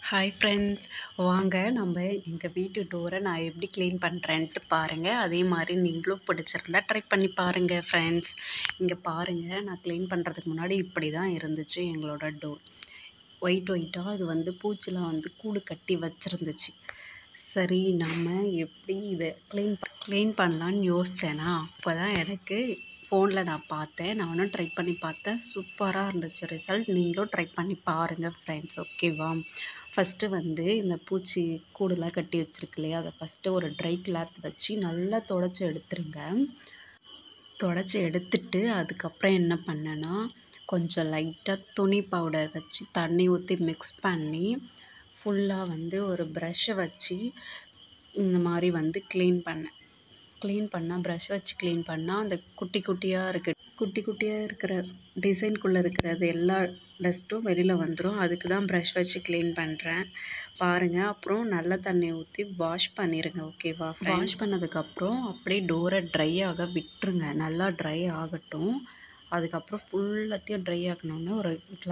Hi friends, வாங்க நம்ம எங்கள் வீட்டு டோரை நான் எப்படி க்ளீன் பண்ணுறேன்ட்டு பாருங்கள். அதே மாதிரி நீங்களும் பிடிச்சிருந்தா ட்ரை பண்ணி பாருங்கள் ஃப்ரெண்ட்ஸ். இங்கே பாருங்கள், நான் க்ளீன் பண்ணுறதுக்கு முன்னாடி இப்படி தான் இருந்துச்சு எங்களோட டோர். ஒயிட்டாக இது பூச்சிலாம் கூடு கட்டி வச்சுருந்துச்சு. சரி, நம்ம எப்படி இதை க்ளீன் பண்ணலான்னு யோசித்தேன்னா, அப்போ தான் எனக்கு ஃபோனில் நான் பார்த்தேன். நானும் ட்ரை பண்ணி பார்த்தேன். சூப்பராக இருந்துச்சு ரிசல்ட். நீங்களும் ட்ரை பண்ணி பாருங்கள் ஃப்ரெண்ட்ஸ், ஓகேவா? ஃபஸ்ட்டு இந்த பூச்சி கூடுலாம் கட்டி வச்சுருக்கு இல்லையா, அதை ஃபஸ்ட்டு ஒரு ட்ரை கிளாத் வச்சு நல்லா தொடச்சி எடுத்துருங்க. தொடச்சி எடுத்துட்டு அதுக்கப்புறம் என்ன பண்ணேன்னா, கொஞ்சம் லைட்டாக துணி பவுடர் வச்சு தண்ணி ஊற்றி மிக்ஸ் பண்ணி ஃபுல்லாக ஒரு ப்ரஷ்ஷை வச்சு இந்த மாதிரி க்ளீன் பண்ணால் ப்ரஷ் வச்சு க்ளீன் பண்ணால் அந்த குட்டி குட்டியாக இருக்கிற டிசைனுக்குள்ளே இருக்கிறது எல்லா டஸ்ட்டும் வெளியில் வந்துடும். அதுக்கு தான் ப்ரஷ் வச்சு க்ளீன் பண்ணுறேன் பாருங்கள். அப்புறம் நல்ல தண்ணி ஊற்றி வாஷ் பண்ணிடுங்க, ஓகேவா? வாஷ் பண்ணதுக்கப்புறம் அப்படியே டோரை ட்ரை ஆக விட்டுருங்க. நல்லா ட்ரை ஆகட்டும். அதுக்கப்புறம் ஃபுல்லாத்தையும் ட்ரை ஆகணுன்னு ஒரு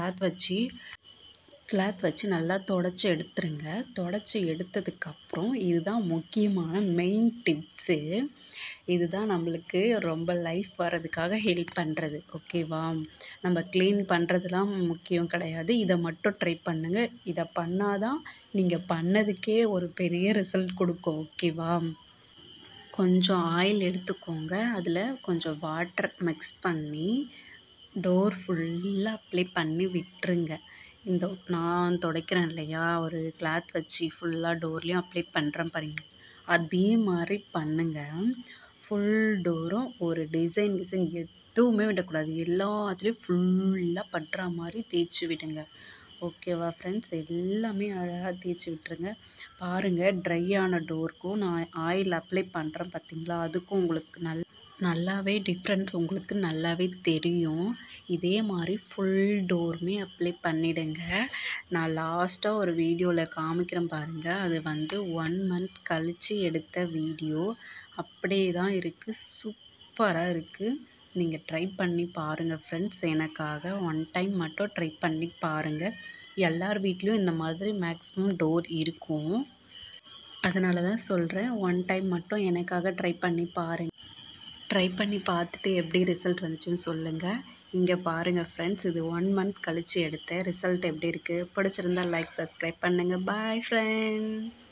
கிளாத் வச்சு நல்லா தொடச்சி எடுத்துருங்க. தொடச்சி எடுத்ததுக்கப்புறம் இதுதான் முக்கியமான மெயின் டிப்ஸு. இதுதான் நம்மளுக்கு ரொம்ப லைஃப் வர்றதுக்காக ஹெல்ப் பண்ணுறது, ஓகேவா? நம்ம க்ளீன் பண்ணுறதுலாம் முக்கியம் கிடையாது. இதை மட்டும் ட்ரை பண்ணுங்கள். இதை பண்ணாதான் நீங்கள் பண்ணதுக்கே ஒரு பெரிய ரிசல்ட் கொடுக்கும், ஓகேவா? கொஞ்சம் ஆயில் எடுத்துக்கோங்க. அதில் கொஞ்சம் வாட்டர் மிக்ஸ் பண்ணி டோர் ஃபுல்லாக அப்ளை பண்ணி விட்டுருங்க. இந்த நான் துடைக்கிறேன் இல்லையா, ஒரு கிளாத் வச்சு ஃபுல்லாக டோர்லேயும் அப்ளை பண்ணுறேன் பாருங்க. அதே மாதிரி பண்ணுங்கள். ஃபுல் டோரும் ஒரு டிசைன் எதுவுமே விடக்கூடாது. எல்லாத்துலேயும் ஃபுல்லாக பட்டுற மாதிரி தேய்ச்சி விடுங்க, ஓகேவா ஃப்ரெண்ட்ஸ்? எல்லாமே அழகாக தேய்ச்சி விட்டுருங்க. பாருங்கள், ட்ரை ஆன டோருக்கும் நான் ஆயில் அப்ளை பண்ணுறேன் பார்த்தீங்களா, அதுக்கும் உங்களுக்கு நல்லாவே டிஃப்ரெண்ட் உங்களுக்கு நல்லாவே தெரியும். இதே மாதிரி ஃபுல் டோருமே அப்ளை பண்ணிவிடுங்க. நான் லாஸ்ட்டாக ஒரு வீடியோவில் காமிக்கிறேன் பாருங்கள். அது 1 மந்த் கழித்து எடுத்த வீடியோ. அப்படியே தான் இருக்குது. சூப்பராக இருக்குது. நீங்கள் ட்ரை பண்ணி பாருங்கள் ஃப்ரெண்ட்ஸ். எனக்காக 1 டைம் மட்டும் ட்ரை பண்ணி பாருங்கள். எல்லார் வீட்லேயும் இந்த மாதிரி மேக்ஸிமம் டோர் இருக்கும். அதனால தான் சொல்கிறேன், 1 டைம் மட்டும் எனக்காக ட்ரை பண்ணி பாருங்கள். ட்ரை பண்ணி பார்த்துட்டு எப்படி ரிசல்ட் வந்துச்சுன்னு சொல்லுங்கள். இங்கே பாருங்கள் ஃப்ரெண்ட்ஸ், இது 1 மந்த் கழித்து எடுத்த ரிசல்ட் எப்படி இருக்குது. பிடிச்சிருந்தா லைக், சப்ஸ்கிரைப் பண்ணுங்கள். Bye friends.